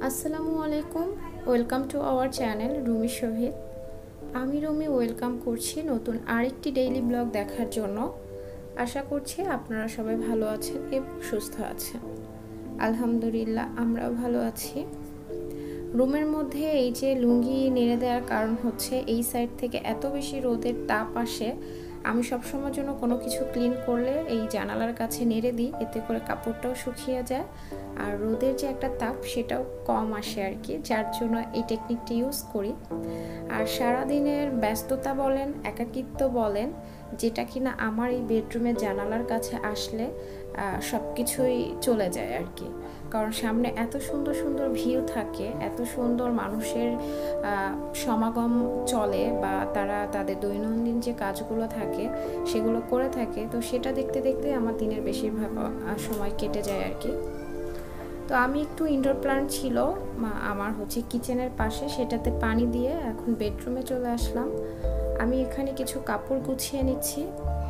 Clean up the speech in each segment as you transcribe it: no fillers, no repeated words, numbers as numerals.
আসসালামু আলাইকুম, welcome to our channel Rumi Shahid. আমি রুমি ওয়েলকাম করছি নতুন আরেকটি ডেইলি ব্লগ দেখার জন্য। আশা করছি আপনারা সবাই ভালো আছেন এবং সুস্থ আছেন। আলহামদুলিল্লাহ আমরাও ভালো আছি। রুমের মধ্যে এই যে লুঙ্গি নেড়ে দেওয়ার কারণ হচ্ছে এই সাইড থেকে এত বেশি রোদের তাপ আসে, আমি সবসময়ের জন্য কোনো কিছু ক্লিন করলে এই জানালার কাছে নেড়ে দিই, এতে করে কাপড়টাও শুকিয়ে যায় আর রোদের যে একটা তাপ সেটাও কম আসে আর কি, যার জন্য এই টেকনিকটি ইউজ করি। আর সারাদিনের ব্যস্ততা বলেন, একাকিত্ব বলেন, যেটা কিনা আমার এই বেডরুমের জানালার কাছে আসলে সব কিছুই চলে যায় আর কি। কারণ সামনে এত সুন্দর সুন্দর ভিউ থাকে, এত সুন্দর মানুষের সমাগম চলে বা তারা তাদের দৈনন্দিন যে কাজগুলো থাকে সেগুলো করে থাকে, তো সেটা দেখতে দেখতে আমার দিনের বেশিরভাগ সময় কেটে যায় আর কি। তো আমি একটু ইনডোর প্ল্যান্ট ছিল আমার হচ্ছে কিচেনের পাশে, সেটাতে পানি দিয়ে এখন বেডরুমে চলে আসলাম। আমি এখানে কিছু কাপড় গুছিয়ে নিচ্ছি।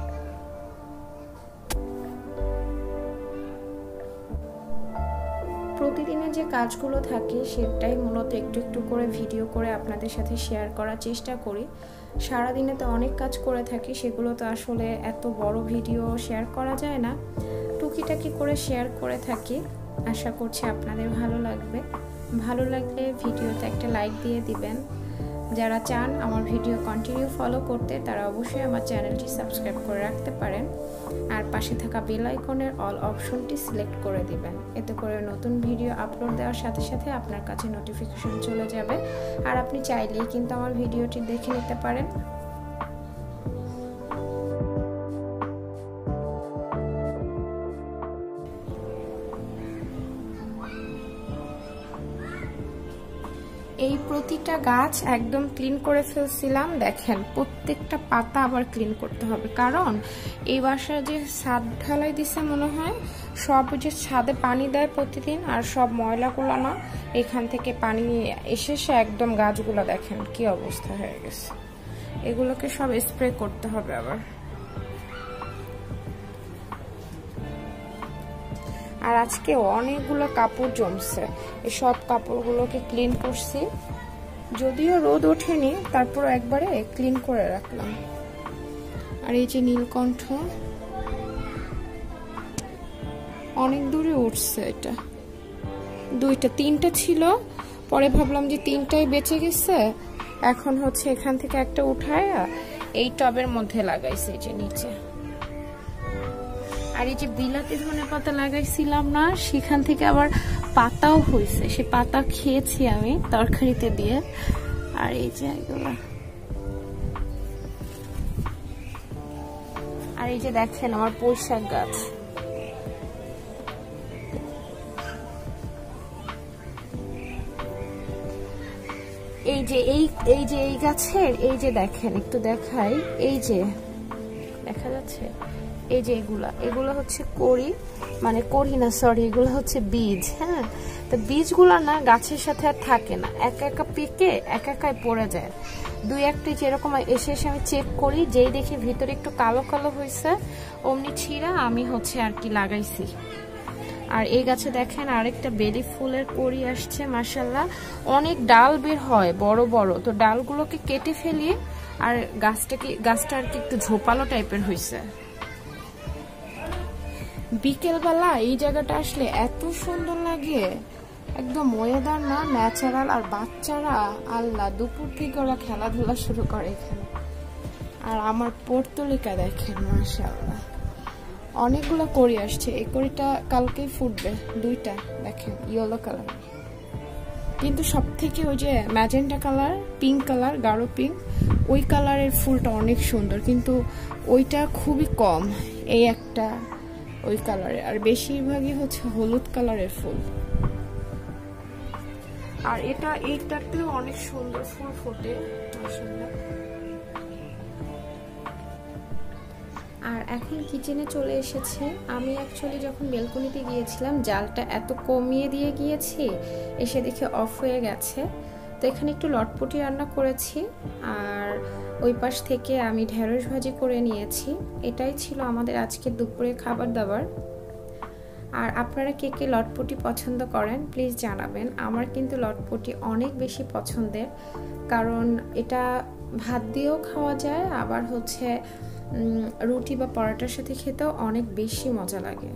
প্রতিদিনের যে কাজগুলো থাকে সেটাই মূলত একটু একটু করে ভিডিও করে আপনাদের সাথে শেয়ার করার চেষ্টা করি। সারাদিনে তো অনেক কাজ করে থাকি, সেগুলো তো আসলে এত বড় ভিডিও শেয়ার করা যায় না, টুকিটাকি করে শেয়ার করে থাকি। আশা করছি আপনাদের ভালো লাগবে। ভালো লাগলে ভিডিওতে একটা লাইক দিয়ে দিবেন। যারা চান আমার ভিডিও কন্টিনিউ ফলো করতে তারা অবশ্যই আমার চ্যানেলটি সাবস্ক্রাইব করে রাখতে পারেন আর পাশে থাকা বেল আইকনের অল অপশনটি সিলেক্ট করে দিবেন। এতে করে নতুন ভিডিও আপলোড দেওয়ার সাথে সাথে আপনার কাছে নোটিফিকেশন চলে যাবে আর আপনি চাইলেই কিন্তু আমার ভিডিওটি দেখে নিতে পারেন। এই প্রতিটা গাছ একদম ক্লিন করে ফেলছিলাম, দেখেন প্রত্যেকটা পাতা আবার ক্লিন করতে হবে, কারণ এই বাসায় যে ছাদ ঢালাই দিছে মনে হয়, সব যে ছাদে পানি দেয় প্রতিদিন আর সব ময়লাগুলো না এখান থেকে পানি এসে একদম গাছগুলো দেখেন কি অবস্থা হয়ে গেছে। এগুলোকে সব স্প্রে করতে হবে আবার। আর আজকে অনেকগুলো কাপড় জমছে, এই সব কাপড়গুলোকে ক্লিন করছি, যদিও রোদ ওঠেনি তারপর একবারে ক্লিন করে রাখলাম। আর এই যে নীলকণ্ঠ অনেক দূরে উঠছে, এটা তিনটা ছিল, পরে ভাবলাম যে তিনটাই বেঁচে গেছে, এখন হচ্ছে এখান থেকে একটা উঠায় এই টবের মধ্যে লাগাইছে এই যে নিচে। আর এই যে বিলাতি ধনেপাতা লাগাইছিলাম না, সেখান থেকে আবার পাতাও হয়েছে, সে পাতা খেয়েছি আমি তরকারিতে দিয়ে। আর এই যে এগুলা, আর এই যে দেখেন আমার পুঁইশাক গাছ, এই যে এই গাছের এই যে দেখেন, একটু দেখাই, এই যে দেখা যাচ্ছে, এই যে এগুলো হচ্ছে এগুলো হচ্ছে বীজ। হ্যাঁ, তো বীজগুলো না গাছের সাথে আর থাকে না, একা একা পেকে একা একাই পড়ে যায়। দুই একটি যেরকম এসে আমি চেক করি, যেই দেখি ভিতরে একটু কালো কালো হয়েছে অমনি ছিঁড়া আমি হচ্ছে আর কি লাগাইছি। আর এই গাছে দেখেন আরেকটা বেলি ফুলের কড়ি আসছে, মাশাআল্লাহ অনেক ডাল বের হয় বড় বড়, তো ডালগুলোকে কেটে ফেলি আর গাছটা আর কি একটু ঝোপালো টাইপের হয়েছে। বিকেলবেলা এই জায়গাটা আসলে এত সুন্দর লাগে, একদম ওয়েদার না ন্যাচারাল। আর বাচ্চারা আল্লাহ দুপুর থেকে ওরা খেলাধুলা শুরু করে এখানে। আর আমার পর্তুলিকা দেখেন মাশাআল্লাহ অনেকগুলো কড়ি আসছে, এই কড়িটা কালকেই ফুটবে, দুইটা দেখেন ইয়েলো কালার, কিন্তু সব থেকে ওই যে ম্যাজেন্টা কালার, পিঙ্ক কালার, গাঢ় পিঙ্ক, ওই কালারের ফুলটা অনেক সুন্দর, কিন্তু ওইটা খুবই কম, এই একটা ওই কালারের, আর বেশিরভাগই হচ্ছে হলুদ কালারের ফুল। আর এইটাতেও অনেক সুন্দর ফুল ফোটে মাশাআল্লাহ। আর এখন কিচেনে চলে এসেছি। আমি অ্যাকচুয়ালি যখন বেলকনিতে গিয়েছিলাম জালটা এত কমিয়ে দিয়ে গিয়েছি, এসে দেখে অফ হয়ে গেছে, তো এখানে একটু লটপটি রান্না করেছি আর ওই পাশ থেকে আমি ঢেঁড়স ভাজি করে নিয়েছি। এটাই ছিল আমাদের আজকে দুপুরে খাবার দাবার। আর আপনারা কে কে লটপটি পছন্দ করেন প্লিজ জানাবেন। আমার কিন্তু লটপটি অনেক বেশি পছন্দের, কারণ এটা ভাত দিয়েও খাওয়া যায়, আবার হচ্ছে রুটি বা পরোটার সাথে খেতেও অনেক বেশি মজা লাগে।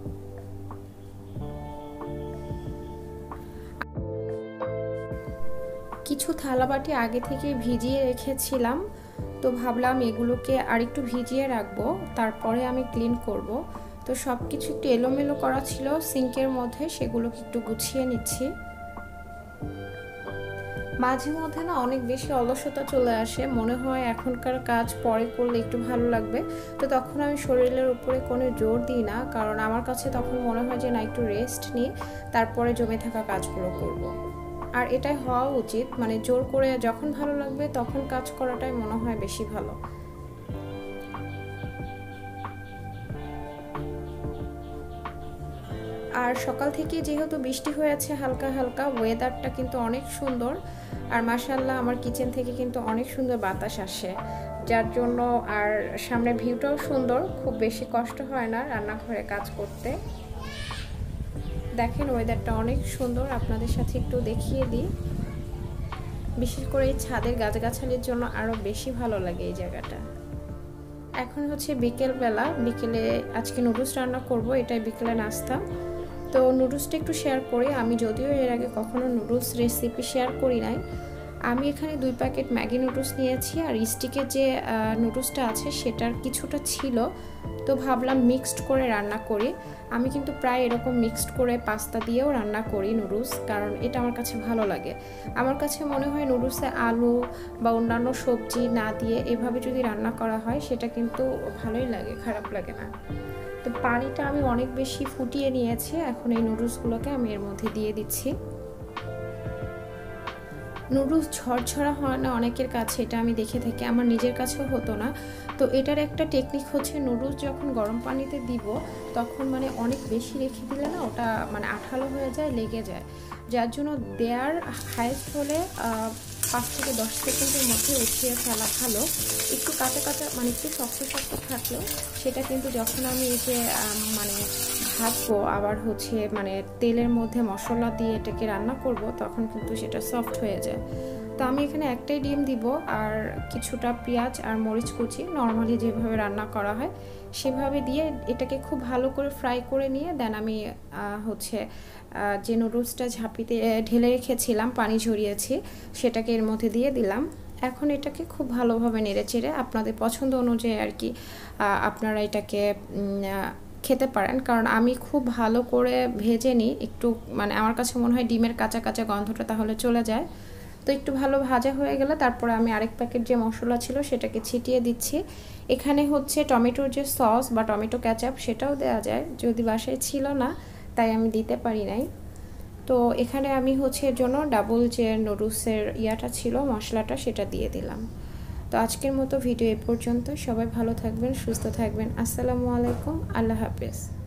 কিছু থালাবাটি আগে থেকে ভিজিয়ে রেখেছিলাম, তো ভাবলাম এগুলোকে আরেকটু ভিজিয়ে রাখবো, তারপরে আমি ক্লিন করব। তো সব কিছু একটু এলোমেলো করা ছিল সিঙ্কের মধ্যে, সেগুলোকে একটু গুছিয়ে নিচ্ছি। মাঝে মধ্যে না অনেক বেশি অলসতা চলে আসে, মনে হয় এখনকার কাজ পরে করলে একটু ভালো লাগবে, তো তখন আমি শরীরের উপরে কোনো জোর দিই না, কারণ আমার কাছে তখন মনে হয় যে না, একটু রেস্ট নিই, তারপরে জমে থাকা কাজগুলো করব। আর এটাই হওয়া উচিত, মানে জোর করে যখন ভালো লাগবে তখন কাজ করাটাই মনে হয় বেশি ভালো। আর সকাল থেকে যেহেতু বৃষ্টি হয়েছে হালকা হালকা, ওয়েদারটা কিন্তু অনেক সুন্দর, আর মাশাআল্লাহ আমার কিচেন থেকে কিন্তু অনেক সুন্দর বাতাস আসে, যার জন্য আর সামনের ভিউটাও সুন্দর, খুব বেশি কষ্ট হয় না রান্নাঘরে কাজ করতে। দেখেন ওয়েদারটা অনেক সুন্দর, আপনাদের সাথে একটু দেখিয়ে দিই। বিশেষ করে এই ছাদের গাছগাছালির জন্য আরও বেশি ভালো লাগে এই জায়গাটা। এখন হচ্ছে বিকেলবেলা, বিকেলে আজকে নুডলস রান্না করব, এটাই বিকেলে নাস্তা। তো নুডলসটা একটু শেয়ার করি, আমি যদিও এর আগে কখনো নুডলস রেসিপি শেয়ার করি নাই। আমি এখানে 2 প্যাকেট ম্যাগি নুডলস নিয়েছি, আর স্টিকের যে নুডলসটা আছে সেটার কিছুটা ছিল, তো ভাবলাম মিক্সড করে রান্না করি। আমি কিন্তু প্রায় এরকম মিক্সড করে পাস্তা দিয়েও রান্না করি নুডলস, কারণ এটা আমার কাছে ভালো লাগে। আমার কাছে মনে হয় নুডলসে আলু বা অন্যান্য সবজি না দিয়ে এভাবে যদি রান্না করা হয় সেটা কিন্তু ভালোই লাগে, খারাপ লাগে না। তো পানিটা আমি অনেক বেশি ফুটিয়ে নিয়েছি, এখন এই নুডলসগুলোকে আমি এর মধ্যে দিয়ে দিচ্ছি। নুডলস ঝরঝরা হয় না অনেকের কাছে, এটা আমি দেখে থাকি, আমার নিজের কাছেও হতো না। তো এটার একটা টেকনিক হচ্ছে, নুডলস যখন গরম পানিতে দিব তখন মানে অনেক বেশি রেখে দিলে না ওটা মানে আঠালো হয়ে যায়, লেগে যায়, যার জন্য দেয়ার হাইস্ট হলে 5 থেকে 10 সেকেন্ডের মধ্যে উঠিয়ে ফেলা ভালো। একটু কাঁচা কাঁচা মানে একটু শক্ত শক্ত থাকলেও সেটা কিন্তু যখন আমি এই যে মানে ভাজবো, আবার হচ্ছে মানে তেলের মধ্যে মশলা দিয়ে এটাকে রান্না করব, তখন কিন্তু সেটা সফট হয়ে যায়। তো আমি এখানে একটাই ডিম দিব, আর কিছুটা পেঁয়াজ আর মরিচ কুচি নর্মালি যেভাবে রান্না করা হয় সেভাবে দিয়ে এটাকে খুব ভালো করে ফ্রাই করে নিয়ে দেন আমি হচ্ছে যে নুডলসটা ঝাঁপিতে ঢেলে রেখেছিলাম, পানি ঝরিয়েছি, সেটাকে এর মধ্যে দিয়ে দিলাম। এখন এটাকে খুব ভালোভাবে নেড়েচেড়ে আপনাদের পছন্দ অনুযায়ী আর কি আপনারা এটাকে খেতে পারেন, কারণ আমি খুব ভালো করে ভেজে নিই, একটু মানে আমার কাছে মনে হয় ডিমের কাঁচা কাঁচা গন্ধটা তাহলে চলে যায়। তো একটু ভালো ভাজা হয়ে গেলে তারপরে আমি আরেক প্যাকেট যে মশলা ছিল সেটাকে ছিটিয়ে দিচ্ছি। এখানে হচ্ছে টমেটোর যে সস বা টমেটো ক্যাচাপ সেটাও দেওয়া যায়, যদি বাসায় ছিল না তাই আমি দিতে পারি নাই। তো এখানে আমি হচ্ছে এর জন্য ডাবল যে নুডলসের ইয়াটা ছিল মশলাটা সেটা দিয়ে দিলাম। তো আজকের মতো ভিডিও এ পর্যন্ত, সবাই ভালো থাকবেন, সুস্থ থাকবেন। আসসালামু আলাইকুম, আল্লাহ হাফেজ।